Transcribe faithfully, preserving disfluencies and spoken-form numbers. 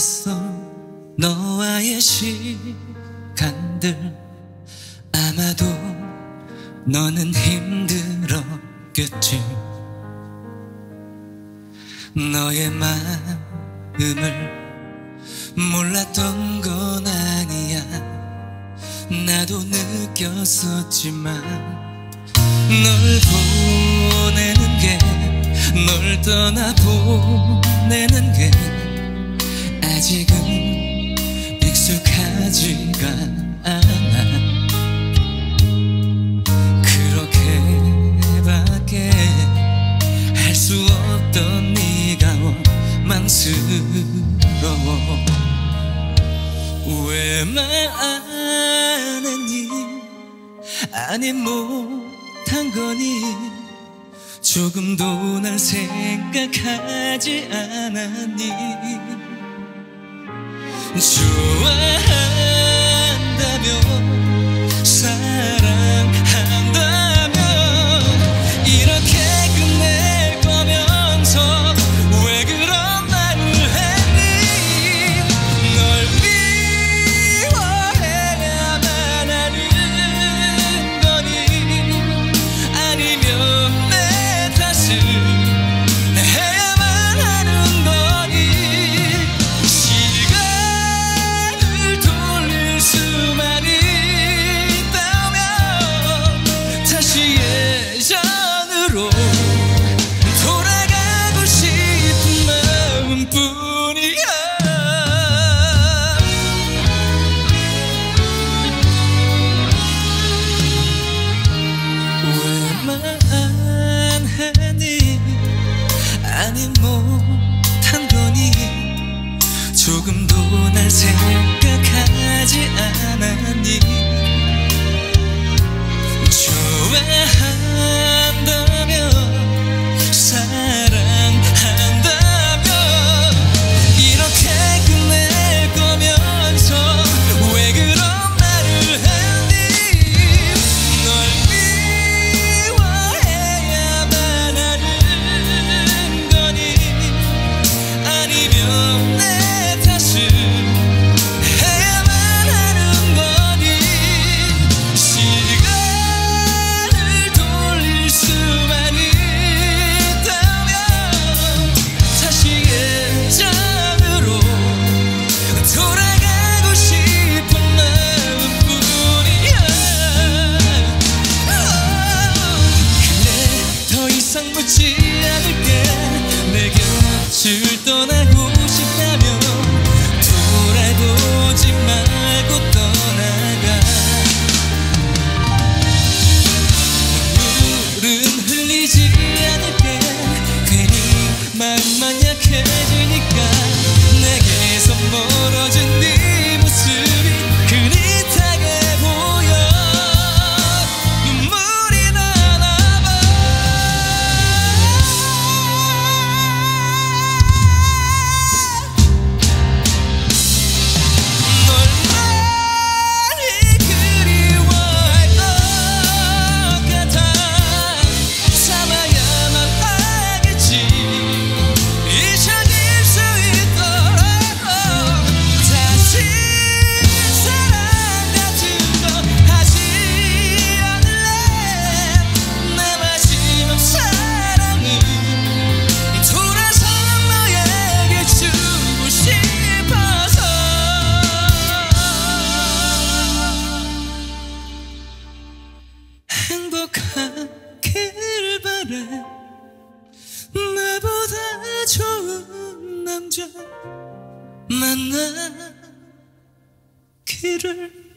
행복했어 너와의 시간들. 아마도 너는 힘들었겠지. 너의 마음을 몰랐던 건 아니야. 나도 느꼈었지만 널 보내는 게, 널 떠나보내는 게 아직은 익숙하지가 않아. 그렇게밖에 할 수 없던 네가 원망스러워. 왜 말 안 했니? 아니 못한 거니? 조금도 날 생각하지 않았니? 좋아한다면, 사랑한다면 이렇게 끝낼 거면서 왜 그런 말을 했니? 널 미워해야만 하는 거니? 아니면 내 탓을 해야만 하는 거니? 시간을 돌릴 수만 있다면 다시 예전으로 돌아가고 싶은 마음뿐이야. 왜 말 안 했니? 아니 못한 거니? 조금도 날 생각하지 않았니? 좋아한다면, 사랑한다면 이렇게 끝낼 거면서 왜 그런 말을 했니? 널 미워해야만 하는 거니? 아니면 내 탓을 해야만 하는 거니? 시간을 돌릴 수만 있다면 다시 예전으로 돌아가고 싶은 마음뿐이야. 그래, 더 이상 묻지 않을게. 내 곁을 떠나고 싶다면 돌아보지 말고 떠나가. 눈물은 흘리지 않을게. 괜히 마음만 약해지니까. 내게서 멀어진 네 모습이 그릿하게 보여. 눈물이 나나봐. 널 많이 그리워할 것 같아. 참아야만 하겠지. 잊혀질 수 있도록 다시 사랑 같은 거 하지 않을래. 내 마지막 사랑은 돌아서 너에게 주고 싶어서. 행복하길 바래. 나보다 좋은 남자 만나기를.